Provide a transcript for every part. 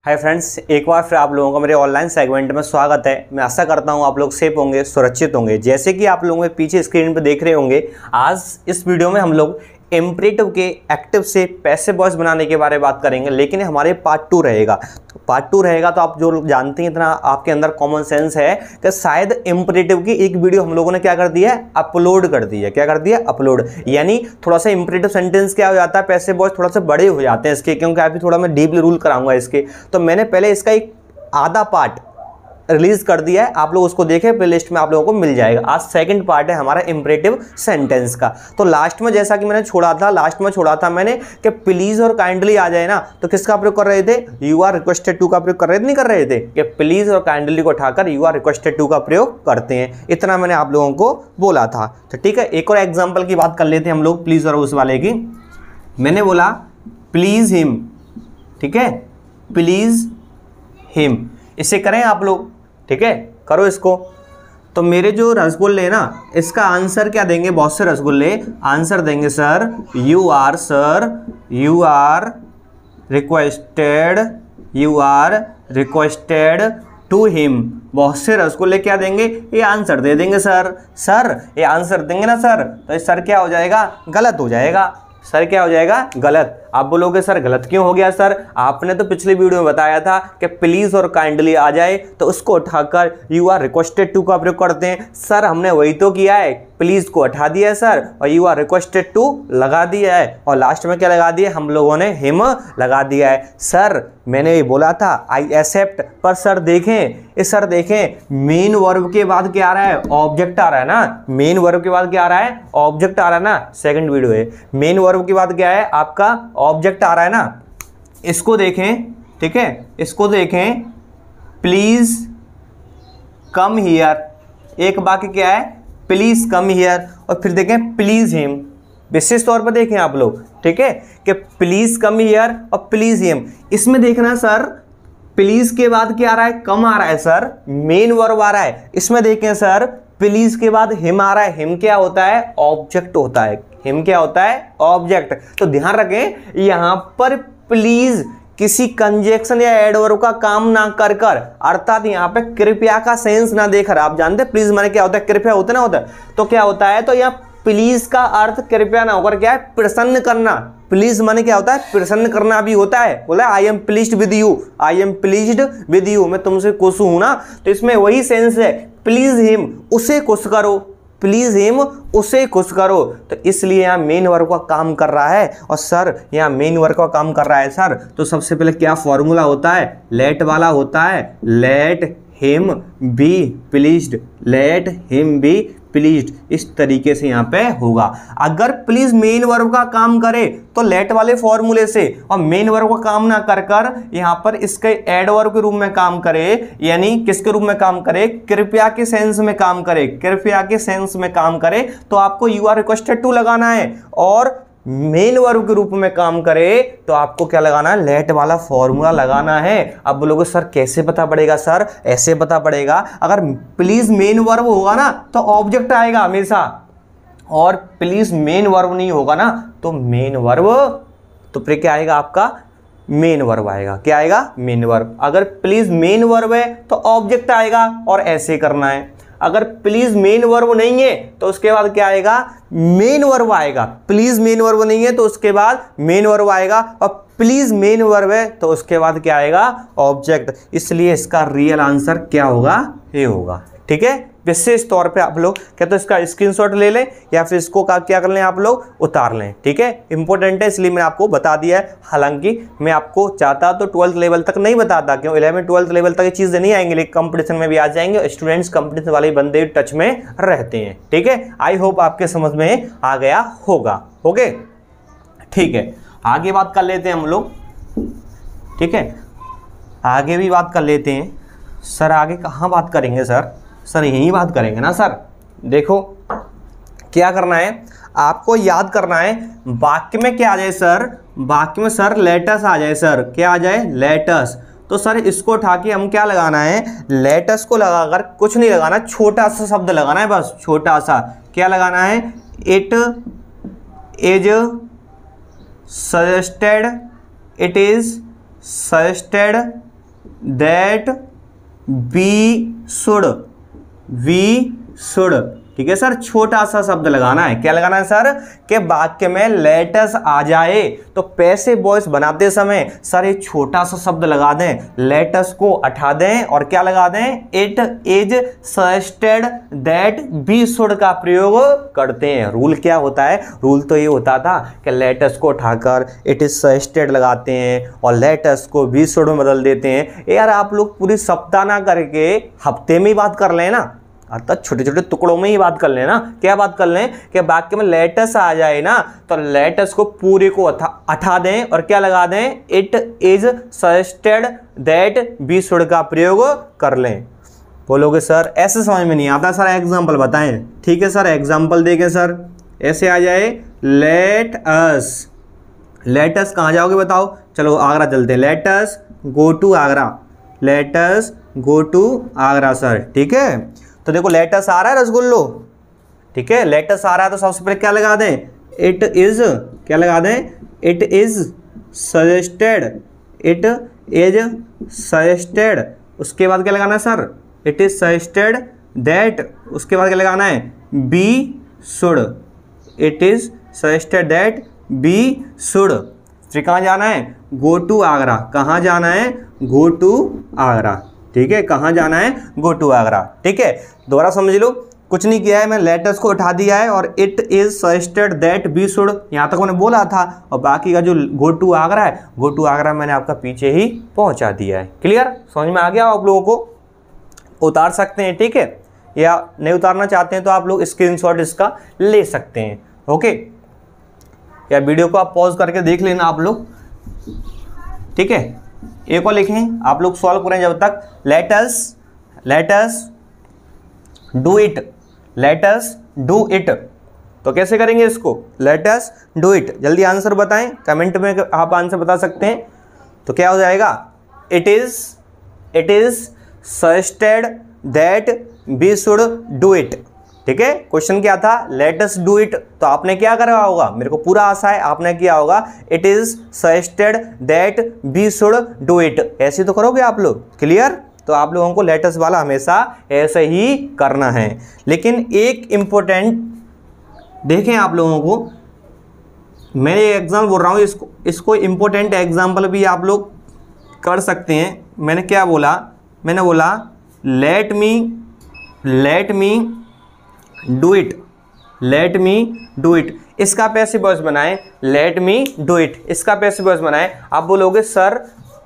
Hi friends, एक बार फिर आप लोगों का मेरे ऑनलाइन सेगमेंट में स्वागत है। मैं आशा करता हूं आप लोग सेफ होंगे, सुरक्षित होंगे। जैसे कि आप लोगों के पीछे स्क्रीन पर देख रहे होंगे, आज इस वीडियो में हम लोग इम्परेटिव के एक्टिव से पैसिव वॉइस बनाने के बारे में बात करेंगे, लेकिन हमारे पार्ट 2 रहेगा। पार्ट 2 रहेगा तो आप जो लोग जानते हैं, इतना आपके अंदर कॉमन सेंस है कि शायद इम्परेटिव की एक वीडियो हम लोगों ने क्या कर दिया है, अपलोड कर दी है। क्या कर दिया? अपलोड। यानी थोड़ा सा इम्परेटिव सेंटेंस क्या हो जाता है, पैसिव वॉइस थोड़ा सा बड़े हो जाते हैं इसके, क्योंकि अभी थोड़ा मैं डीपली रूल कराऊंगा इसके। तो मैंने पहले इसका एक आधा पार्ट रिलीज कर दिया है, आप लोग उसको देखें, प्लेलिस्ट में आप लोगों को मिल जाएगा। आज सेकंड पार्ट है हमारा इम्परेटिव सेंटेंस का। तो लास्ट में जैसा कि मैंने छोड़ा था मैंने कि प्लीज और काइंडली आ जाए ना, तो किसका प्रयोग कर रहे थे? यू आर रिक्वेस्टेड टू का प्रयोग कर रहे थे, नहीं कर रहे थे कि प्लीज और काइंडली को उठाकर यू आर रिक्वेस्टेड टू का प्रयोग करते हैं। इतना मैंने आप लोगों को बोला था। तो ठीक है, एक और एग्जाम्पल की बात कर लेते हैं हम लोग, प्लीज और उस वाले की। मैंने बोला प्लीज हिम, ठीक है, प्लीज हिम। इसे करें आप लोग, ठीक है, करो इसको। तो मेरे जो रसगुल्ले हैं ना, इसका आंसर क्या देंगे? बहुत से रसगुल्ले आंसर देंगे sir you are requested to him. बहुत से रसगुल्ले क्या देंगे? ये आंसर दे देंगे सर ये आंसर देंगे ना सर, तो ये सर क्या हो जाएगा? गलत हो जाएगा। सर क्या हो जाएगा? गलत। आप बोलोगे सर गलत क्यों हो गया सर? आपने तो पिछली वीडियो में बताया था कि प्लीज और काइंडली आ जाए तो उसको उठाकर यू आर रिक्वेस्टेड टू का प्रयोग करते हैं। सर हमने वही तो किया है, प्लीज को हटा दिया है सर, और यू आर रिक्वेस्टेड टू लगा दिया है, और लास्ट में क्या लगा दिया? हम लोगों ने हिम लगा दिया है। सर मैंने ये बोला था आई एक्सेप्ट, पर सर देखें मेन वर्ब के बाद क्या आ रहा है? ऑब्जेक्ट आ रहा है ना। मेन वर्ब के बाद क्या आ रहा है? ऑब्जेक्ट आ रहा है ना। सेकंड वीडियो है, मेन वर्ब के बाद क्या है आपका? ऑब्जेक्ट आ रहा है ना। इसको देखें, ठीक है, इसको देखें, प्लीज कम हियर। एक वाक्य क्या है? Please come here. और फिर देखें प्लीज हिम। विशेष तौर पर देखें आप लोग, ठीक है, कि प्लीज कम हियर और प्लीज हिम। इसमें देखना सर, प्लीज के बाद क्या आ रहा है? कम आ रहा है सर, मेन वर्ब आ रहा है। इसमें देखें सर, प्लीज के बाद हिम आ रहा है। हिम क्या होता है? ऑब्जेक्ट होता है। हिम क्या होता है? ऑब्जेक्ट। तो ध्यान रखें, यहां पर प्लीज किसी कंजक्शन या एडवर्ब का काम ना कर अर्थात यहाँ पे कृपया का सेंस ना देकर, आप जानते हैं प्लीज माने क्या होता है? कृपया होता ना होता है। तो क्या होता है? तो यहाँ प्लीज का अर्थ कृपया ना होकर क्या है? प्रसन्न करना। प्लीज माने क्या होता है? प्रसन्न करना भी होता है। बोला I am pleased with you, मैं तुमसे खुश हूं ना। तो इसमें वही सेंस है, प्लीज हिम, उसे खुश करो, प्लीज हिम, उसे खुश करो। तो इसलिए यहाँ मेन वर्ब का काम कर रहा है। और सर यहाँ मेन वर्ब का काम कर रहा है सर, तो सबसे पहले क्या फॉर्मूला होता है? लेट वाला होता है। Let him be pleased, let him be pleased. इस तरीके से यहाँ पे होगा। अगर प्लीज मेन वर्ब का काम करे तो लेट वाले फॉर्मूले से, और मेन वर्ब का काम ना कर यहाँ पर इसके एडवर्ब के रूप में काम करे, यानी किसके रूप में काम करे? कृपया के सेंस में काम करे। कृपया के सेंस में काम करे तो आपको यू आर रिक्वेस्टेड टू लगाना है, और मेन वर्ब के रूप में काम करे तो आपको क्या लगाना है? लेट वाला फॉर्मूला लगाना है। अब बोलोगे सर कैसे पता पड़ेगा? सर ऐसे पता पड़ेगा, अगर प्लीज मेन वर्ब होगा ना तो ऑब्जेक्ट आएगा हमेशा, और प्लीज मेन वर्ब नहीं होगा ना तो मेन वर्ब, तो फिर क्या आएगा आपका? मेन वर्ब आएगा। क्या आएगा? Main verb. अगर प्लीज मेन वर्ब है तो ऑब्जेक्ट आएगा, और ऐसे करना है। अगर प्लीज मेन वर्ब नहीं है तो उसके बाद क्या आएगा? मेन वर्ब आएगा। प्लीज मेन वर्ब नहीं है तो उसके बाद मेन वर्ब आएगा, और प्लीज मेन वर्ब है तो उसके बाद क्या आएगा? ऑब्जेक्ट। इसलिए इसका रियल आंसर क्या होगा? ये होगा। ठीक है, विशेष तौर पे आप लोग क्या तो इसका स्क्रीनशॉट ले लें, या फिर इसको क्या कर लें आप लोग? उतार लें। ठीक है, इंपॉर्टेंट है इसलिए मैंने आपको बता दिया है। हालांकि मैं आपको चाहता तो 12th लेवल तक नहीं बताता, क्यों? 11th-12th लेवल तक ये चीज़ें नहीं आएंगी, लेकिन कंपटीशन में भी आ जाएंगे। स्टूडेंट्स कंपटीशन वाले बंदे टच में रहते हैं। ठीक है, आई होप आपके समझ में आ गया होगा। ओके, ठीक है, आगे बात कर लेते हैं हम लोग। ठीक है, आगे भी बात कर लेते हैं। सर आगे कहाँ बात करेंगे सर यही बात करेंगे ना सर। देखो क्या करना है, आपको याद करना है वाक्य में क्या आ जाए सर? वाक्य में सर लेटस आ जाए सर। क्या आ जाए? लेटस। तो सर इसको उठा के हम क्या लगाना है? लेटस को लगाकर कुछ नहीं लगाना, छोटा सा शब्द लगाना है, बस छोटा सा। क्या लगाना है? It is suggested, it is suggested that we should, ठीक है सर, छोटा सा शब्द लगाना है। क्या लगाना है सर, कि वाक्य में लेटस आ जाए तो पैसिव वॉइस बनाते समय सर ये छोटा सा शब्द लगा दें, लेटस को हटा दें और क्या लगा दें, it is suggested that we should का प्रयोग करते हैं। रूल क्या होता है, रूल तो ये होता था कि लेटस को उठाकर इट इज सजेस्टेड लगाते हैं और लेटस को वी शुड में बदल देते हैं। यार आप लोग पूरी सप्ताह ना करके हफ्ते में ही बात कर लें ना, अर्थात छोटे छोटे टुकड़ों में ही बात कर लेना। क्या बात कर लें कि वाक्य में लेटस आ जाए ना तो लेटस को पूरे को हटा दें और क्या लगा दें, it is suggested that we should का प्रयोग कर लें। बोलोगे सर ऐसे समझ में नहीं आता, सर एग्जांपल बताएं। ठीक है सर, एग्जांपल देखें सर, ऐसे आ जाए लेट अस कहाँ जाओगे बताओ, चलो आगरा चलते हैं, let us go to Agra, let us go to Agra sir. ठीक है, तो देखो लेटस आ रहा है रसगुल्लो, ठीक है, लेटस आ रहा है तो सबसे पहले क्या लगा दें, इट इज, क्या लगा दें, it is suggested, it is suggested. उसके बाद क्या लगाना है sir, it is suggested that, उसके बाद क्या लगाना है, be should, it is suggested that be should. फिर कहाँ जाना है, गो टू आगरा, कहाँ जाना है, गो टू आगरा। ठीक है, कहाँ जाना है, गो टू आगरा। ठीक है, दोबारा समझ लो, कुछ नहीं किया है, मैं लेटस को उठा दिया है और it is suggested that be should यहाँ तक मैंने बोला था और बाकी का जो गो टू आगरा है, गो टू आगरा मैंने आपका पीछे ही पहुंचा दिया है। क्लियर, समझ में आ गया आप लोगों को, उतार सकते हैं। ठीक है, या नहीं उतारना चाहते हैं तो आप लोग स्क्रीनशॉट इसका ले सकते हैं। ओके, या वीडियो को आप पॉज करके देख लेना आप लोग। ठीक है, एक और लिखें, आप लोग सॉल्व करें जब तक, let's do it, let's do it. तो कैसे करेंगे इसको, लेटस डू इट, जल्दी आंसर बताएं, कमेंट में आप आंसर बता सकते हैं। तो क्या हो जाएगा, it is suggested that we should do it. ठीक है, क्वेश्चन क्या था, लेट अस डू इट, तो आपने क्या करा होगा, मेरे को पूरा आशा है आपने किया होगा, it is suggested that we should do it. ऐसे तो करोगे आप लोग। क्लियर, तो आप लोगों को लेटस वाला हमेशा ऐसे ही करना है। लेकिन एक इंपॉर्टेंट देखें आप लोगों को, मैं एग्जाम्पल बोल रहा हूँ, इसको इंपॉर्टेंट एग्जाम्पल भी आप लोग कर सकते हैं। मैंने क्या बोला, मैंने बोला let me do it, let me do it, इसका पैसिव वॉइस बनाएं, लेट मी डू इट, इसका पैसिव वॉइस बनाएं। आप बोलोगे सर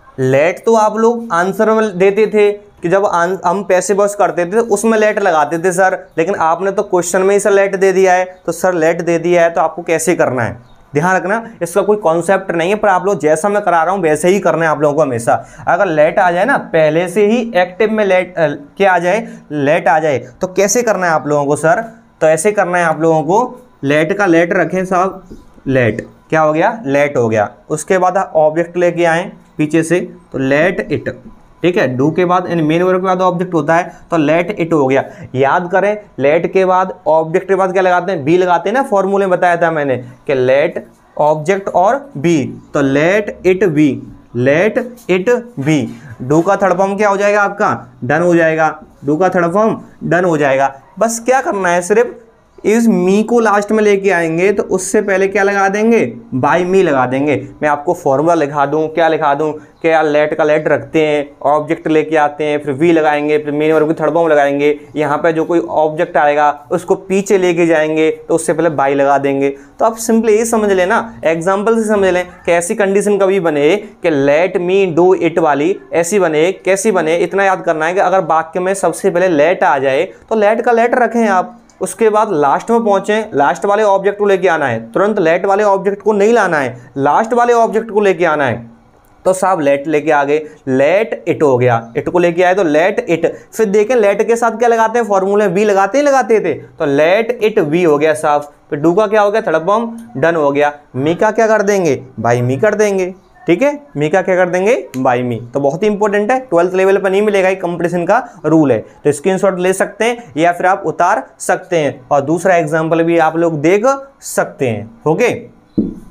लेट तो आप लोग आंसर में देते थे कि जब हम पैसिव वॉइस करते थे उसमें लेट लगाते थे सर, लेकिन आपने तो क्वेश्चन में ही सर लेट दे दिया है, तो सर लेट दे दिया है तो आपको कैसे करना है, ध्यान रखना, इसका कोई कॉन्सेप्ट नहीं है, पर आप लोग जैसा मैं करा रहा हूँ वैसे ही करना है आप लोगों को हमेशा। अगर लेट आ जाए ना, पहले से ही एक्टिव में लेट क्या आ जाए, लेट आ जाए, तो कैसे करना है आप लोगों को सर, तो ऐसे करना है आप लोगों को, लेट का लेट रखें साहब, लेट क्या हो गया, लेट हो गया। उसके बाद ऑब्जेक्ट लेके आए पीछे से, तो लेट इट। ठीक है, डू के बाद मेन वर्ब के बाद ऑब्जेक्ट होता है, तो लेट इट हो गया। याद करें, लेट के बाद ऑब्जेक्ट के बाद क्या लगाते हैं, बी लगाते हैं ना, फॉर्मूले में बताया था मैंने कि लेट ऑब्जेक्ट और बी, तो let it be, let it be. Do का थर्ड फॉर्म क्या हो जाएगा आपका, डन हो जाएगा, डू का थर्ड फॉर्म डन हो जाएगा। बस क्या करना है, सिर्फ इस मी को लास्ट में लेके आएंगे तो उससे पहले क्या लगा देंगे, बाय मी लगा देंगे। मैं आपको फॉर्मूला लिखा दूं, क्या लिखा दूं कि यार लेट का लेट रखते हैं, ऑब्जेक्ट लेके आते हैं, फिर वी लगाएंगे, फिर मेन वर्ब की थर्ड फॉर्म लगाएंगे, यहाँ पे जो कोई ऑब्जेक्ट आएगा उसको पीछे लेके जाएंगे तो उससे पहले बाय लगा देंगे। तो आप सिंपली ये समझ लेना, एग्जाम्पल से समझ लें कि ऐसी कंडीशन कभी बने कि लेट मी डू इट वाली ऐसी बने, कैसी बने, इतना याद करना है कि अगर वाक्य में सबसे पहले लेट आ जाए तो लेट का लेट रखें आप, उसके बाद लास्ट में पहुंचे, लास्ट वाले ऑब्जेक्ट को लेके आना है, तुरंत लेट वाले ऑब्जेक्ट को नहीं लाना है, लास्ट वाले ऑब्जेक्ट को लेके आना है। तो साहब लेट लेके आ गए, लेट इट हो गया, इट को लेके आए तो लेट इट। फिर देखें लेट के साथ क्या लगाते हैं, फॉर्मूले बी लगाते थे, तो लेट इट बी हो गया साहब। फिर डू का क्या हो गया, थर्ड फॉर्म डन हो गया। मी का क्या कर देंगे, बाय मी कर देंगे। ठीक है, मी का क्या कर देंगे, बाय मी। तो बहुत ही इंपॉर्टेंट है, 12th लेवल पर नहीं मिलेगा, कंपटीशन का रूल है, तो स्क्रीनशॉट ले सकते हैं या फिर आप उतार सकते हैं और दूसरा एग्जाम्पल भी आप लोग देख सकते हैं। ओके,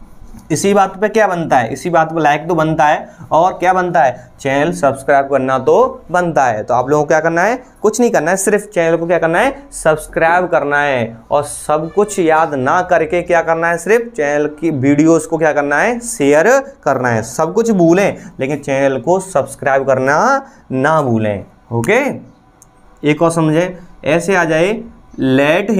इसी बात पे क्या बनता है, इसी बात पे लाइक तो बनता है और क्या बनता है, चैनल सब्सक्राइब करना तो बनता है। तो आप लोगों को क्या करना है, कुछ नहीं करना है, सिर्फ चैनल को क्या करना है, सब्सक्राइब करना है और सब कुछ याद ना करके क्या करना है, सिर्फ चैनल की वीडियोस को क्या करना है, शेयर करना है। सब कुछ भूलें लेकिन चैनल को सब्सक्राइब करना ना भूलें। ओके, एक और समझें, ऐसे आ जाए let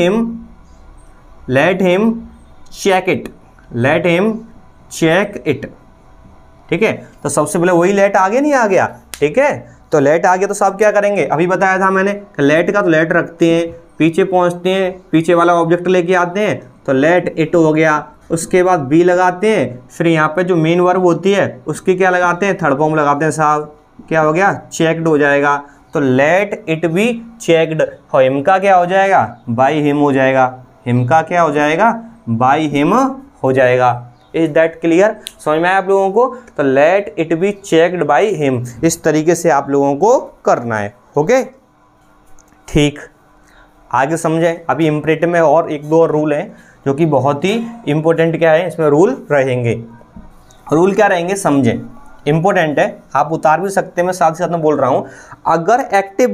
him check it, let him check it. ठीक है, तो सबसे पहले वही लेट आ गया, नहीं आ गया, ठीक है, तो लेट आ गया तो सब क्या करेंगे, अभी बताया था मैंने लेट का, तो लेट रखते हैं, पीछे पहुंचते हैं, पीछे वाला ऑब्जेक्ट लेके आते हैं, तो लेट इट हो गया। उसके बाद बी लगाते हैं, फिर यहाँ पे जो मेन वर्ब होती है उसकी क्या लगाते हैं, थर्ड फॉर्म लगाते हैं साहब, क्या हो गया, चेक्ड हो जाएगा। तो let it be checked, him का क्या हो जाएगा, बाई हिम हो जाएगा, हिम का क्या हो जाएगा, बाई हिम हो जाएगा। इज दैट क्लियर, समझ में आया आप लोगों को। तो let it be checked by him, इस तरीके से आप लोगों को करना है। ओके, ठीक, आगे समझें। अभी इम्परेटिव में और एक दो और रूल हैं जो कि बहुत ही इंपॉर्टेंट क्या है, इसमें रूल रहेंगे। रूल क्या रहेंगे समझें, इंपॉर्टेंट है, आप उतार भी सकते हैं, मैं साथ ही साथ में बोल रहा हूं। अगर एक्टिव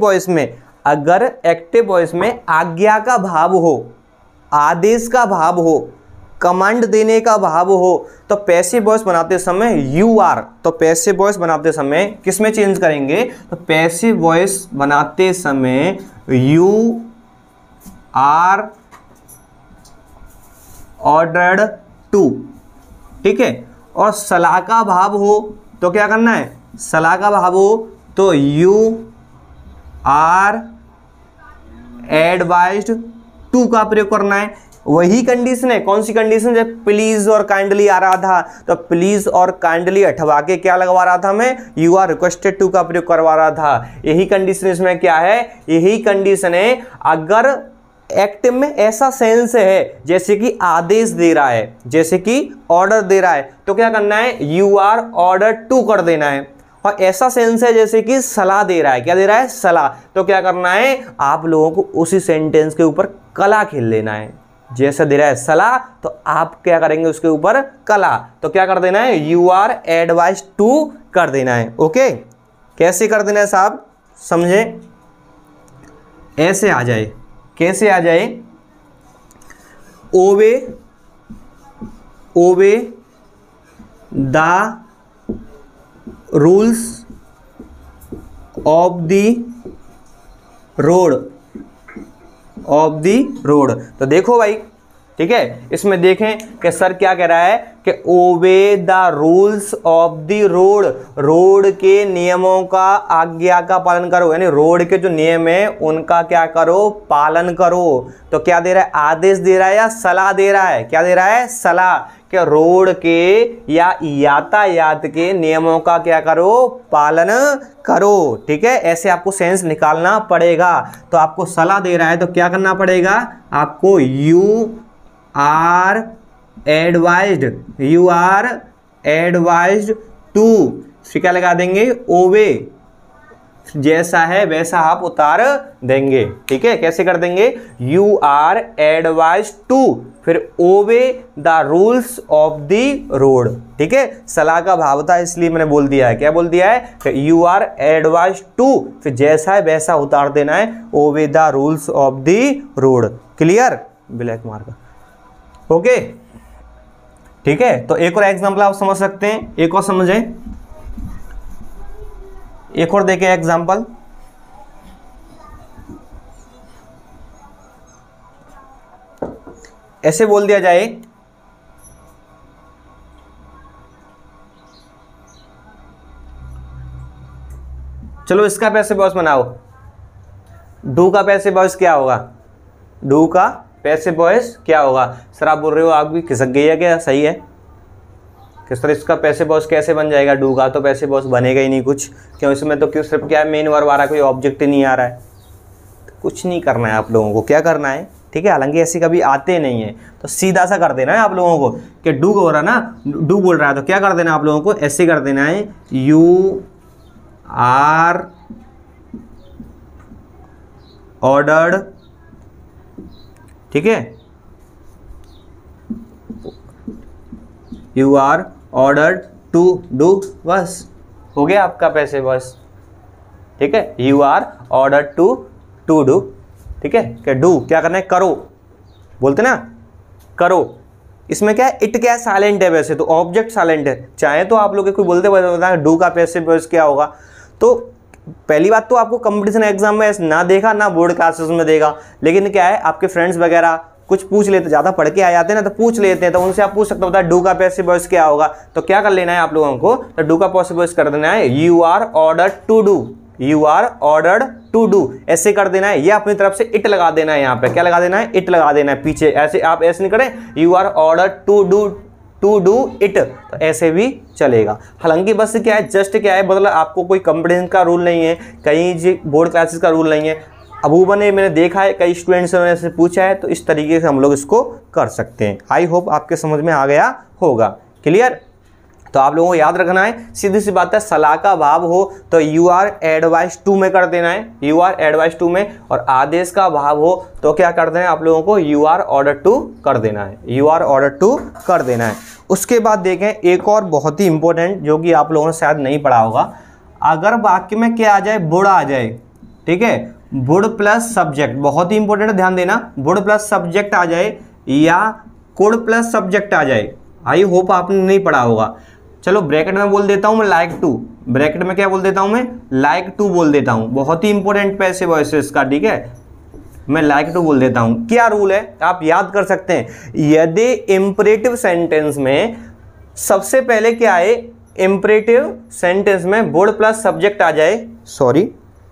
वॉइस में आज्ञा का भाव हो, आदेश का भाव हो, कमांड देने का भाव हो, तो पैसिव वॉइस बनाते समय यू आर, तो पैसिव वॉइस बनाते समय किस में चेंज करेंगे, तो पैसिव वॉइस बनाते समय यू आर ऑर्डर्ड टू, ठीक है। और सलाह का भाव हो तो क्या करना है, सलाह का भाव हो तो यू आर एडवाइज्ड टू का प्रयोग करना है। वही कंडीशन है, कौन सी कंडीशन, जब प्लीज और काइंडली आ रहा था तो प्लीज और काइंडली हटवा के क्या लगवा रहा था मैं, यू आर रिक्वेस्टेड टू का प्रयोग करवा रहा था। यही कंडीशन इसमें क्या है, यही कंडीशन है। अगर एक्टिव में ऐसा सेंस है जैसे कि आदेश दे रहा है, जैसे कि ऑर्डर दे रहा है, तो क्या करना है, यू आर ऑर्डर टू कर देना है। और ऐसा सेंस है जैसे कि सलाह दे रहा है, क्या दे रहा है, सलाह, तो क्या करना है, आप लोगों को उसी सेंटेंस के ऊपर कला खेल लेना है। जैसे दे रहा है सलाह तो आप क्या करेंगे उसके ऊपर कला, तो क्या कर देना है, यू आर एडवाइज टू कर देना है। ओके, कैसे कर देना है साहब, समझे, ऐसे आ जाए, कैसे आ जाए, obey the rules of the road, तो देखो भाई, ठीक है, इसमें देखें कि सर क्या कह रहा है कि obey the rules of the road, road के नियमों का, आज्ञा का पालन करो, यानी रोड के जो नियम है उनका क्या करो, पालन करो। तो क्या दे रहा है, आदेश दे रहा है या सलाह दे रहा है, क्या दे रहा है, सलाह, कि रोड के या यातायात के नियमों का क्या करो, पालन करो। ठीक है, ऐसे आपको सेंस निकालना पड़ेगा। तो आपको सलाह दे रहा है तो क्या करना पड़ेगा, आपको यू आर एडवाइज्ड टू, फिर क्या लगा देंगे, ओवे, जैसा है वैसा आप उतार देंगे। ठीक है, कैसे कर देंगे, यू आर एडवाइज्ड टू, फिर obey the rules of the road. ठीक है, सलाह का भाव था इसलिए मैंने बोल दिया है, क्या बोल दिया है कि यू आर एडवाइज्ड टू, फिर जैसा है वैसा उतार देना है, obey the rules of the road. Clear, black marker. Okay, ठीक है, तो एक और एग्जांपल आप समझ सकते हैं, एक और समझें, एक और देखें एग्जांपल। ऐसे बोल दिया जाए, चलो इसका पैसे बॉस बनाओ, डू का पैसे बॉस क्या होगा, डू का पैसे बॉयस क्या होगा। सर आप बोल रहे हो आप भी खिसक गई है क्या, सही है कि सर इसका पैसे बॉस कैसे बन जाएगा, डू का तो पैसे बॉस बनेगा ही नहीं कुछ, क्यों इसमें तो क्यों सिर्फ क्या है, मेन वर्ब आ रहा है, कोई ऑब्जेक्ट ही नहीं आ रहा है। तो कुछ नहीं करना है आप लोगों को, क्या करना है, ठीक है, हालांकि ऐसे कभी आते नहीं है तो सीधा सा कर देना है आप लोगों को कि डू हो रहा ना, डू बोल रहा है तो क्या कर देना आप लोगों को, ऐसे कर देना है, यू आर ऑर्डर्ड, ठीक है, you are ordered to do, बस हो गया आपका पैसिव वॉइस। ठीक है, you are ordered to do. ठीक है, क्या डू क्या करना है, करो बोलते ना, करो। इसमें क्या है, इट क्या है, साइलेंट है, वैसे तो ऑब्जेक्ट साइलेंट है। चाहे तो आप लोग कोई बोलते बता डू का पैसिव वॉइस क्या होगा। तो पहली बात तो आपको कंपटीशन एग्जाम में ना देखा ना बोर्ड क्लासेस में देखा, लेकिन क्या है आपके फ्रेंड्स वगैरह कुछ पूछ लेते, ज़्यादा पढ़ के आ जाते हैं ना तो पूछ लेते हैं, तो उनसे आप पूछ सकते हो बता डू का पैसिव वॉइस क्या होगा। तो क्या कर लेना है आप लोगों को, तो डू का पैसिव वॉइस कर देना है you are ordered to do, you are ordered to do, ऐसे कर देना है। ये अपनी तरफ से इट लगा देना है, यहाँ पे क्या लगा देना है, इट लगा देना है पीछे। ऐसे आप ऐसे नहीं करें you are ordered to do it, तो ऐसे भी चलेगा। हालांकि बस क्या है, जस्ट क्या है, मतलब आपको कोई कंपटीशन का रूल नहीं है, कहीं बोर्ड क्लासेस का रूल नहीं है। अबूबा ने मैंने देखा है कई स्टूडेंट्स ने ऐसे पूछा है, तो इस तरीके से हम लोग इसको कर सकते हैं। आई होप आपके समझ में आ गया होगा। क्लियर? तो आप लोगों को याद रखना है, सीधी सी बात है, सलाह का भाव हो तो यू आर एडवाइस टू में कर देना है, यू आर एडवाइस टू में। और आदेश का भाव हो तो क्या कर देना है आप लोगों को, यू आर ऑर्डर टू कर देना है, यू आर ऑर्डर टू कर देना है। उसके बाद देखें एक और बहुत ही इंपॉर्टेंट, जो कि आप लोगों ने शायद नहीं पढ़ा होगा, अगर वाक्य में क्या आ जाए, बुड़ आ जाए। ठीक है, बुड़ प्लस सब्जेक्ट, बहुत ही इंपॉर्टेंट, ध्यान देना, बुड़ प्लस सब्जेक्ट आ जाए या कुड़ प्लस सब्जेक्ट आ जाए। आई होप आपने नहीं पढ़ा होगा। चलो ब्रैकेट में बोल देता हूं मैं लाइक टू, ब्रैकेट में क्या बोल देता हूं मैं, लाइक टू बोल देता हूं। बहुत ही इंपॉर्टेंट पैसिव वॉइस इसका। ठीक है, मैं लाइक टू बोल देता हूं। क्या रूल है आप याद कर सकते हैं, यदि इंपरेटिव सेंटेंस में सबसे पहले क्या है, इंपरेटिव सेंटेंस में बुड़ प्लस सब्जेक्ट आ जाए, सॉरी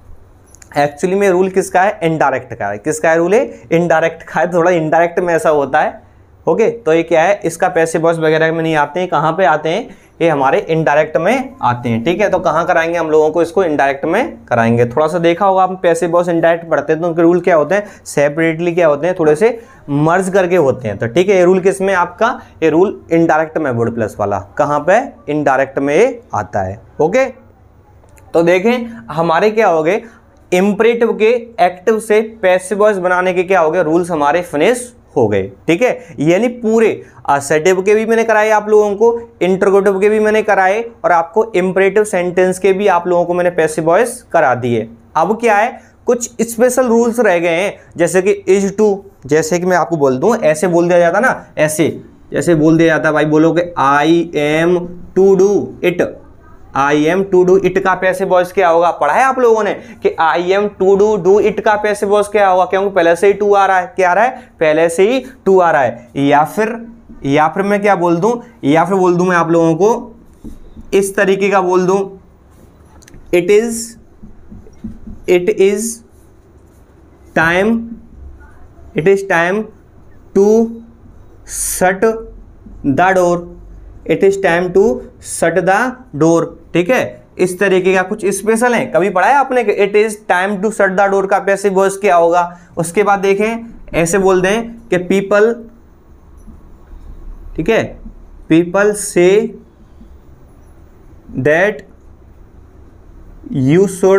एक्चुअली में रूल किसका है, इनडायरेक्ट का है। किसका है रूल है, इनडायरेक्ट का है। थोड़ा इनडायरेक्ट में ऐसा होता है। ओके, तो ये क्या है, इसका पैसिव वॉइस वगैरह में नहीं आते हैं, कहाँ पे आते हैं, ये हमारे इनडायरेक्ट में आते हैं। ठीक है, तो कहाँ कराएंगे हम लोगों को, इसको इनडायरेक्ट में कराएंगे। थोड़ा सा देखा होगा आप पैसिव वॉइस इनडायरेक्ट पढ़ते हैं तो उनके रूल क्या होते हैं, सेपरेटली क्या होते हैं, थोड़े से मर्ज करके होते हैं। तो ठीक है, ये रूल किस में आपका, ये रूल इनडायरेक्ट में वर्ड प्लस वाला, कहाँ पे, इनडायरेक्ट में आता है। ओके, तो देखें हमारे क्या हो गए, इंपरेटिव के एक्टिव से पैसिव वॉइस बनाने के क्या हो गए, रूल्स हमारे फिनिश हो गए। ठीक है, यानी पूरे असर्टिव के भी मैंने कराए आप लोगों को, इंटरोगेटिव के भी मैंने कराए, और आपको इंपरेटिव सेंटेंस के भी आप लोगों को मैंने पैसिव वॉइस करा दिए। अब क्या है, कुछ स्पेशल रूल्स रह गए हैं, जैसे कि इज टू, जैसे कि मैं आपको बोल दूं, ऐसे बोल दिया जाता ना, ऐसे जैसे बोल दिया जाता, भाई बोलोगे I am to do it, I am to do it का पैसिव वॉइस क्या होगा, पढ़ा है आप लोगों ने कि I am to do it का पैसिव वॉइस क्या होगा, क्योंकि पहले से ही टू आ रहा है, क्या आ रहा है, पहले से ही टू आ रहा है। या फिर मैं क्या बोल दूं, या फिर बोल दूं मैं आप लोगों को इस तरीके का बोल दूं, it is time to shut the door, it is time to shut the door. ठीक है, इस तरीके का कुछ स्पेशल है, कभी पढ़ा है आपने कि it is time to shut the door का पैसिव वॉइस क्या होगा। उसके बाद देखें, ऐसे बोल दें कि पीपल, ठीक है, people say that you should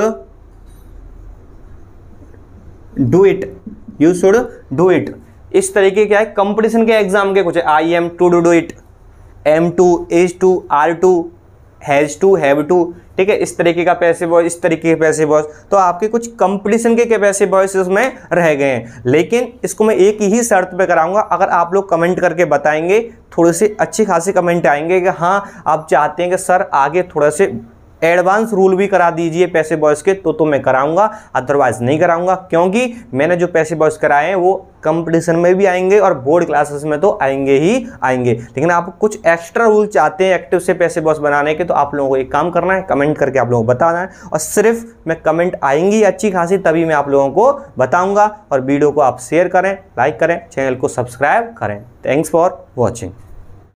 do it, you should do it. इस तरीके क्या है, कंपटीशन के एग्जाम के कुछ, I am to do it, am to, is to, are to, has to, have to. ठीक है, इस तरीके का पैसिव वॉइस, इस तरीके के पैसिव वॉइस। तो आपके कुछ कंपटीशन के पैसिव वॉइस इसमें रह गए हैं, लेकिन इसको मैं एक ही शर्त पे कराऊंगा, अगर आप लोग कमेंट करके बताएंगे, थोड़े से अच्छी खासी कमेंट आएंगे कि हाँ आप चाहते हैं कि सर आगे थोड़ा से एडवांस रूल भी करा दीजिए पैसिव वॉइस के, तो मैं कराऊंगा, अदरवाइज नहीं कराऊंगा, क्योंकि मैंने जो पैसिव वॉइस कराए हैं वो कंपटीशन में भी आएंगे और बोर्ड क्लासेस में तो आएंगे ही आएंगे। लेकिन आप कुछ एक्स्ट्रा रूल चाहते हैं एक्टिव से पैसिव वॉइस बनाने के, तो आप लोगों को एक काम करना है, कमेंट करके आप लोगों को बताना है, और सिर्फ मैं कमेंट आएंगी अच्छी खासी तभी मैं आप लोगों को बताऊँगा। और वीडियो को आप शेयर करें, लाइक करें, चैनल को सब्सक्राइब करें। Thanks for watching.